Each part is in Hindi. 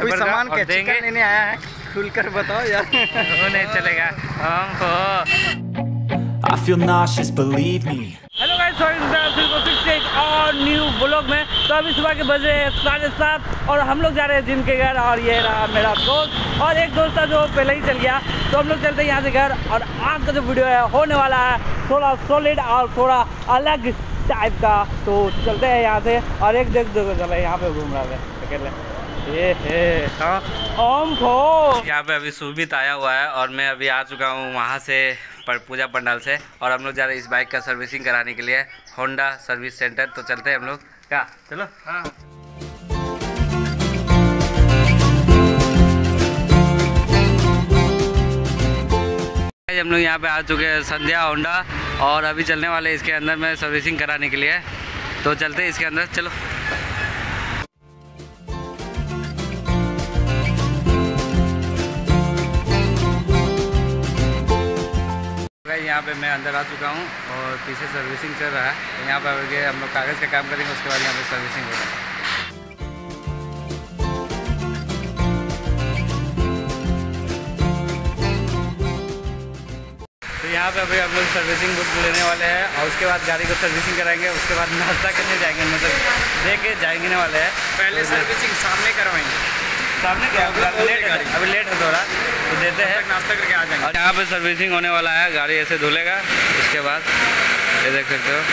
कोई सामान क्या चिकन लेने आया है, खुलकर बताओ यार। वो नहीं चलेगा हमको। I feel nauseous, believe me. Hello guys, फिर से एक और न्यू ब्लॉग में। तो अभी सुबह के बजे 7:30 और हम लोग जा रहे हैं जिम के घर। और ये रहा मेरा दोस्त और एक दोस्त था जो पहले ही चल गया। तो हम लोग चलते हैं यहाँ से घर। और आज का जो वीडियो है होने वाला है थोड़ा सॉलिड और थोड़ा अलग टाइप का। तो चलते हैं यहाँ से। और एक देख दो चले यहाँ पे घूम रहा है अकेले। ये है यहाँ पे अभी सुमित आया हुआ है और मैं अभी आ चुका हूँ वहाँ से पूजा पंडाल से। और हम लोग जा रहे हैं इस बाइक का सर्विसिंग कराने के लिए होंडा सर्विस सेंटर। तो चलते हैं हम लोग क्या, चलो। हाँ हम लोग यहाँ पे आ चुके हैं संध्या होंडा और अभी चलने वाले इसके अंदर में सर्विसिंग कराने के लिए। तो चलते हैं इसके अंदर, चलो। यहाँ पे मैं अंदर आ चुका हूँ और पीछे सर्विसिंग चल रहा है। तो यहाँ पर हम लोग कागज़ का काम करेंगे, उसके बाद यहाँ पे सर्विसिंग होगा। तो यहाँ पे अभी हम लोग सर्विसिंग बुक लेने वाले हैं और उसके बाद गाड़ी को सर्विसिंग कराएंगे। उसके बाद नाश्ता करने जाएंगे, मतलब दे के जाएंगे वाले हैं। पहले सर्विसिंग सामने करवाएंगे। सामने क्या अभी लेट है थोड़ा, तो देते हैं नाश्ता करके आ जाएंगे। और यहाँ पे सर्विसिंग होने वाला है, गाड़ी ऐसे धुलेगा। उसके बाद ये देख सकते हो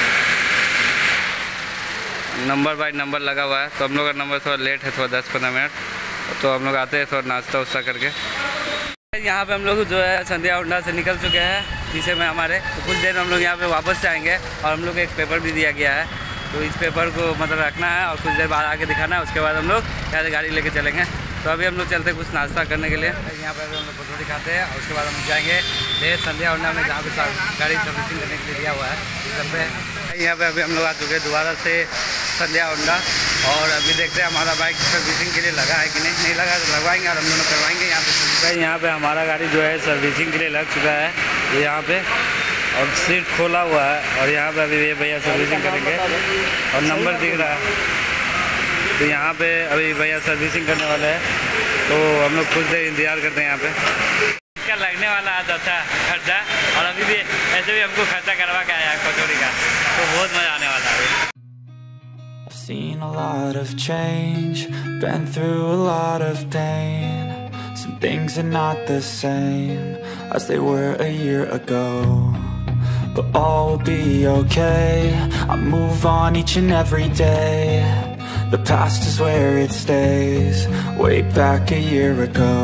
नंबर बाय नंबर लगा हुआ है। तो हम लोग का नंबर थोड़ा लेट है, थोड़ा 10-15 मिनट। तो हम लोग आते हैं थोड़ा नाश्ता उस्ता करके। यहाँ पे हम लोग जो है संध्या होंडा से निकल चुके हैं पीछे में हमारे। तो कुछ देर हम लोग यहाँ पे वापस से आएंगे और हम लोग एक पेपर भी दिया गया है। तो इस पेपर को मतलब रखना है और कुछ देर बाद आके दिखाना है। उसके बाद हम लोग यहाँ से गाड़ी लेके चलेंगे। तो अभी हम लोग चलते हैं कुछ नाश्ता करने के लिए। यहाँ पे हम लोग फोटो दिखाते हैं और उसके बाद हम जाएंगे ले संध्या होंडा में, जहाँ पे गाड़ी सर्विसिंग करने के लिए दिया हुआ है। यहाँ पे अभी हम लोग आ चुके हैं दोबारा से संध्या होंडा। और अभी देखते हैं हमारा बाइक सर्विसिंग के लिए लगा है कि नहीं लगा, तो लगवाएंगे और हम दोनों करवाएंगे यहाँ पे। यहाँ पे हमारा गाड़ी जो है सर्विसिंग के लिए लग चुका है ये यहाँ पे, और सीट खोला हुआ है। और यहाँ पे अभी ये भैया सर्विसिंग करेंगे और नंबर दिख रहा है। तो यहाँ पे अभी भैया सर्विसिंग करने वाले हैं। तो हम लोग कुछ देर इंतजार करते हैं यहाँ पे। इसका लगने वाला है अच्छा खर्चा, और अभी भी ऐसे भी हमको खर्चा करवा के आया कचौड़ी का। तो बहुत मज़ा आने वाला है। I've seen a lot of change, been through a lot of pain. Some things are not the same as they were a year ago, but all will be okay. I move on each and every day. The past is where it stays, way back a year ago.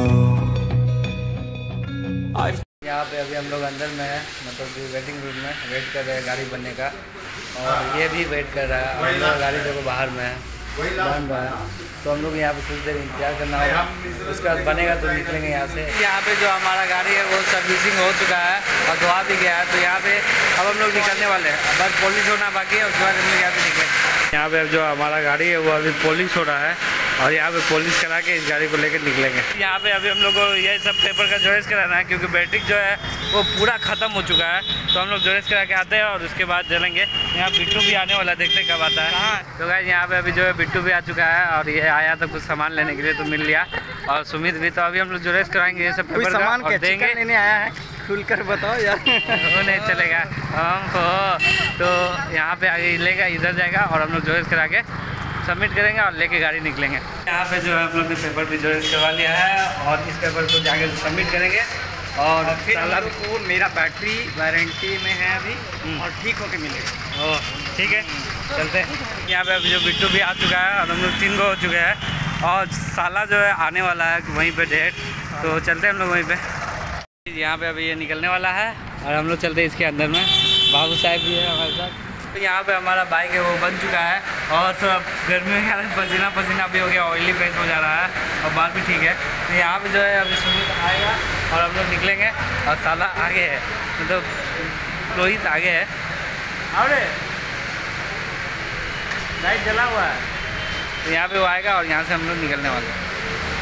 यहाँ पे अभी हम लोग अंदर में है, मतलब वेटिंग रूम में वेट कर रहे हैं गाड़ी बनने का। और ये भी वेट कर रहा है। हम लोग गाड़ी देखो बाहर में है, बन रहा है। तो हम लोग यहाँ पे कुछ देर इंतजार करना होगा, उसके बाद बनेगा तो निकलेंगे यहाँ से। यहाँ पे जो हमारा गाड़ी है वो सर्विसिंग हो चुका है और धोआ भी गया है। तो यहाँ पे अब हम लोग निकलने वाले हैं, बस पॉलिश होना बाकी है। उसके बाद हम लोग यहाँ पे निकलेंगे। यहाँ पे जो हमारा गाड़ी है वो अभी पॉलिश हो रहा है और यहाँ पे पॉलिश करा के इस गाड़ी को लेकर निकलेंगे। यहाँ पे अभी हम लोग को ये सब पेपर का जोरेस कराना है, क्योंकि बैटरी जो है वो पूरा ख़त्म हो चुका है। तो हम लोग जोरेस करा के आते हैं और उसके बाद चलेंगे। यहाँ बिट्टू भी आने वाला, देखते कब आता है। तो गाइस यहाँ पे अभी जो है बिट्टू भी आ चुका है और ये आया था कुछ सामान लेने के लिए, तो मिल लिया। और सुमित भी। तो अभी हम लोग जोरेस कराएंगे ये सब पेपर सामान का, देंगे लेने आया है, खुलकर बताओ यार। वो नहीं चलेगा हमको। तो यहाँ पे आगे लेगा, इधर जाएगा और हम लोग जोरेस करा के सबमिट करेंगे और लेके गाड़ी निकलेंगे। यहाँ पे जो है हम लोग ने पेपर भी जोरेस करवा लिया है और इस पेपर को जाके सबमिट करेंगे। और फिर को मेरा बैटरी वारंटी में है अभी और ठीक होके मिलेगा। ओह ठीक है, चलते हैं। यहाँ पे अभी जो बिट्टू भी आ चुका है और हम लोग 3 गो हो चुके हैं। और साला जो है आने वाला है वहीं पे डेट। तो चलते हैं हम लोग वहीं पे। यहाँ पे अभी ये निकलने वाला है और हम लोग चलते हैं इसके अंदर में। बाबू साहब भी है हमारे साथ। तो यहाँ पे हमारा बाइक है वो बन चुका है और थोड़ा गर्मी में क्या पसीना पसीना भी हो गया, ऑयली फेस हो जा रहा है और बाल भी ठीक है। तो यहाँ पे जो है अभी सुमित आएगा और हम लोग निकलेंगे। और साला आगे है, मतलब रोहित आगे है। और लाइट जला हुआ है। तो यहाँ पे वो आएगा और यहाँ से हम लोग निकलने वाले हैं।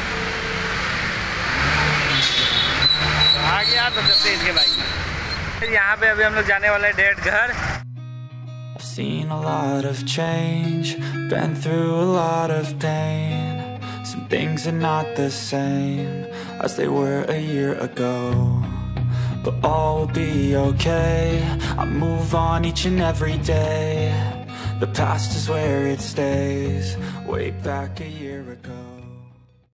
आ गया तो चलते इसके बाइक में। यहाँ पे अभी हम लोग जाने वाले हैं डेट घर। I've seen a lot of change, been through a lot of pain. Some things are not the same as they were a year ago. But all will be okay, I move on each and every day. The past is where it stays, way back a year ago.